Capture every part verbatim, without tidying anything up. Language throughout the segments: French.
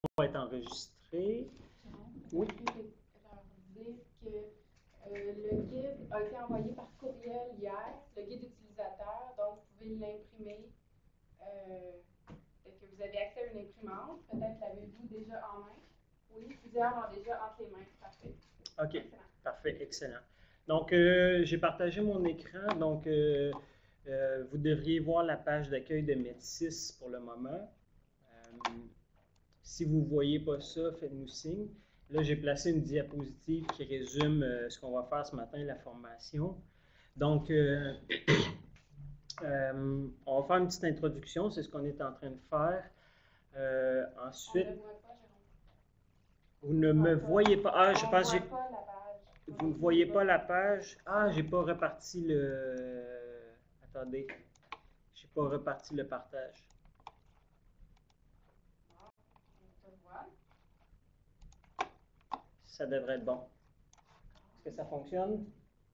va être enregistré. Oui. Je vais leur dire que euh, le guide a été envoyé par courriel hier, le guide utilisateur, donc vous pouvez l'imprimer. Euh, que vous avez accès à une imprimante, peut-être l'avez-vous déjà en main. Oui, plusieurs l'ont déjà entre les mains. Parfait. OK, Excellent. parfait, excellent. Donc, euh, j'ai partagé mon écran. Donc, euh, euh, vous devriez voir la page d'accueil de Métis pour le moment. Euh, si vous ne voyez pas ça, faites-nous signe. Là, j'ai placé une diapositive qui résume euh, ce qu'on va faire ce matin, la formation. Donc, euh, euh, on va faire une petite introduction, c'est ce qu'on est en train de faire. Euh, ensuite, On ne voit pas, Jérôme. vous ne me voyez pas. Ah, je On pense ne que voit pas la page. vous ne voyez pas la page. Ah, j'ai pas reparti le. Attendez. J'ai pas reparti le partage. Non, on te voit. Ça devrait être bon. Est-ce que ça fonctionne?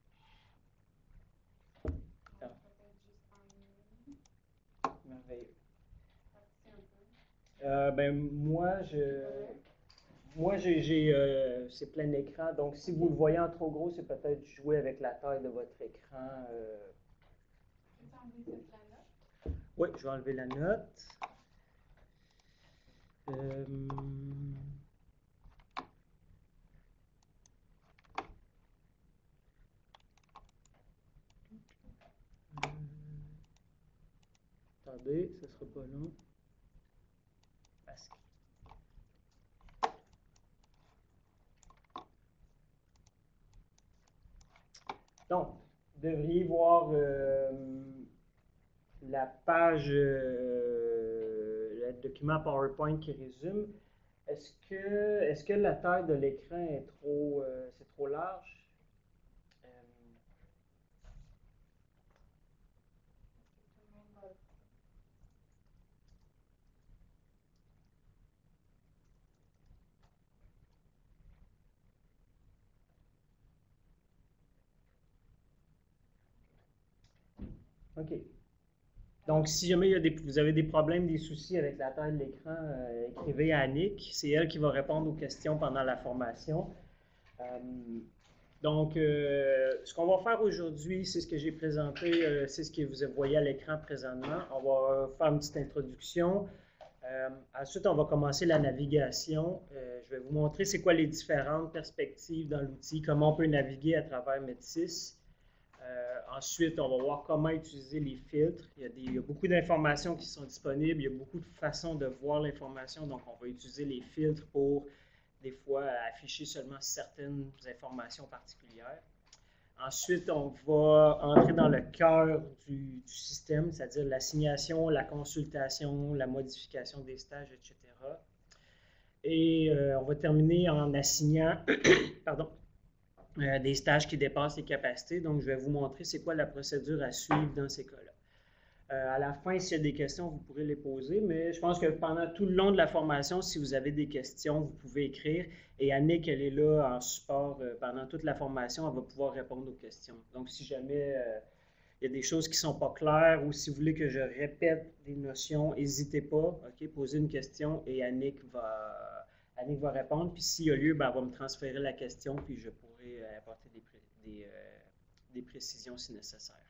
Ah, Peut-être juste en ligne. merveilleux. Parti un peu. Euh, ben, moi, je. Moi, j'ai, j'ai, euh, c'est plein écran, donc si vous le voyez en trop gros, c'est peut-être jouer avec la taille de votre écran. Euh... Peux-tu enlever cette la note? Oui, je vais enlever la note. Euh... Attendez, ce ne sera pas long. Parce que... Donc, vous devriez voir euh, la page, euh, le document PowerPoint qui résume. Est-ce que, est-ce que la taille de l'écran est trop, euh, c'est trop large? Euh, Tout le monde va. OK. Donc, si jamais il y a des, vous avez des problèmes, des soucis avec la taille de l'écran, euh, écrivez à Annick. C'est elle qui va répondre aux questions pendant la formation. Euh, donc, euh, ce qu'on va faire aujourd'hui, c'est ce que j'ai présenté, euh, c'est ce que vous voyez à l'écran présentement. On va faire une petite introduction. Euh, ensuite, on va commencer la navigation. Euh, je vais vous montrer c'est quoi les différentes perspectives dans l'outil, comment on peut naviguer à travers Métis. Euh, ensuite, on va voir comment utiliser les filtres. Il y a, des, il y a beaucoup d'informations qui sont disponibles. Il y a beaucoup de façons de voir l'information. Donc, on va utiliser les filtres pour, des fois, afficher seulement certaines informations particulières. Ensuite, on va entrer dans le cœur du, du système, c'est-à-dire l'assignation, la consultation, la modification des stages, et cetera. Et euh, on va terminer en assignant pardon, euh, des stages qui dépassent les capacités. Donc, je vais vous montrer c'est quoi la procédure à suivre dans ces cas-là. Euh, à la fin, s'il y a des questions, vous pourrez les poser, mais je pense que pendant tout le long de la formation, si vous avez des questions, vous pouvez écrire. Et Annick, elle est là en support euh, pendant toute la formation, elle va pouvoir répondre aux questions. Donc, si jamais euh, il y a des choses qui ne sont pas claires ou si vous voulez que je répète des notions, n'hésitez pas, ok, posez une question et Annick va, Annick va répondre. Puis s'il y a lieu, ben, elle va me transférer la question, puis je pourrai apporter des, pré, des, euh, des précisions si nécessaire.